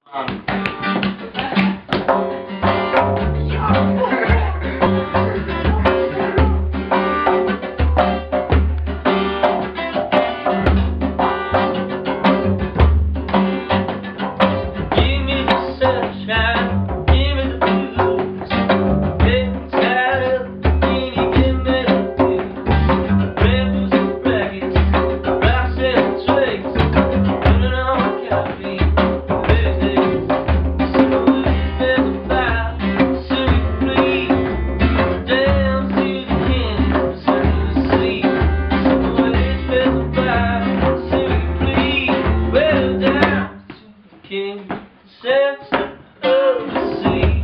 King, center of the sea.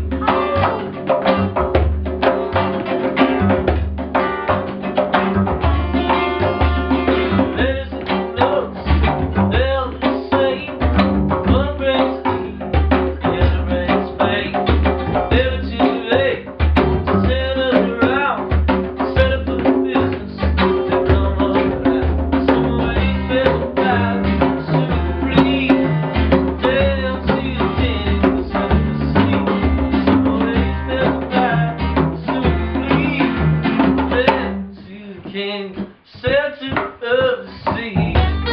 There's notes, they'll say, one brings the other brings fate. Never too late to set us around, set up a business to come around. Some ways better back, so free. King, center of the sea.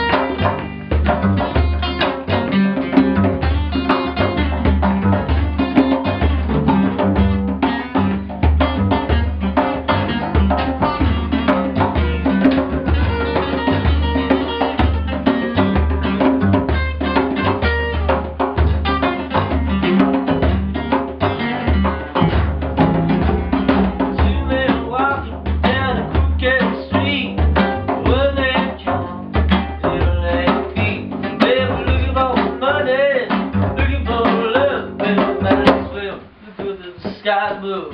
Sky blue.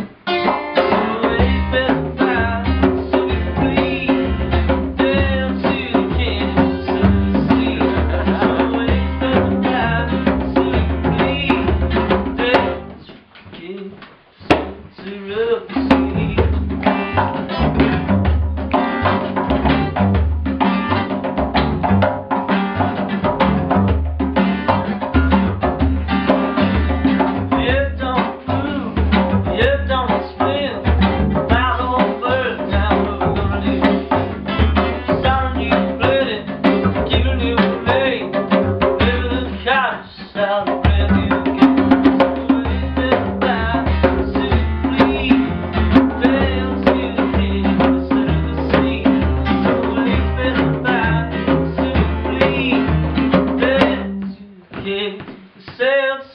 Sails